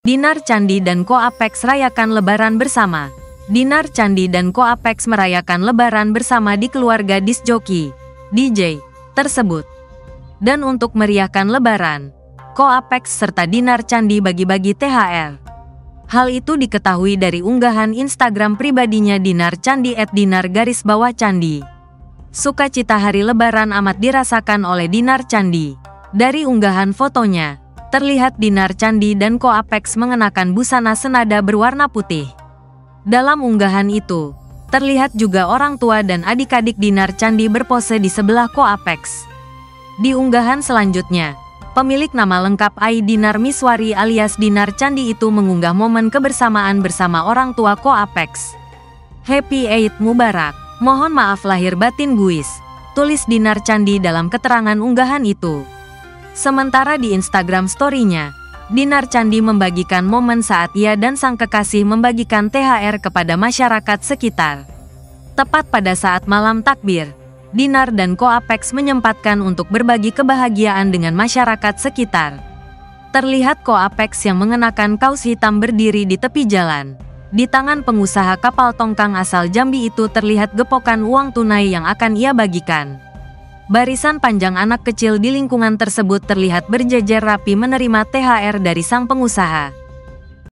Dinar Candi dan Ko Apex rayakan Lebaran bersama. Dinar Candi dan Ko Apex merayakan Lebaran bersama di keluarga disc joki DJ tersebut. Dan untuk meriahkan Lebaran, Ko Apex serta Dinar Candi bagi-bagi THR. Hal itu diketahui dari unggahan Instagram pribadinya Dinar Candi @dinar_candi. Sukacita hari Lebaran amat dirasakan oleh Dinar Candi. Dari unggahan fotonya, terlihat Dinar Candi dan Ko Apex mengenakan busana senada berwarna putih. Dalam unggahan itu, terlihat juga orang tua dan adik-adik Dinar Candi berpose di sebelah Ko Apex. Di unggahan selanjutnya, pemilik nama lengkap Ai Dinar Miswari alias Dinar Candi itu mengunggah momen kebersamaan bersama orang tua Ko Apex. Happy Eid Mubarak, mohon maaf lahir batin guys, tulis Dinar Candi dalam keterangan unggahan itu. Sementara di Instagram story-nya, Dinar Candi membagikan momen saat ia dan sang kekasih membagikan THR kepada masyarakat sekitar. Tepat pada saat malam takbir, Dinar dan Ko Apex menyempatkan untuk berbagi kebahagiaan dengan masyarakat sekitar. Terlihat Ko Apex yang mengenakan kaos hitam berdiri di tepi jalan. Di tangan pengusaha kapal tongkang asal Jambi itu terlihat gepokan uang tunai yang akan ia bagikan. Barisan panjang anak kecil di lingkungan tersebut terlihat berjejer rapi menerima THR dari sang pengusaha.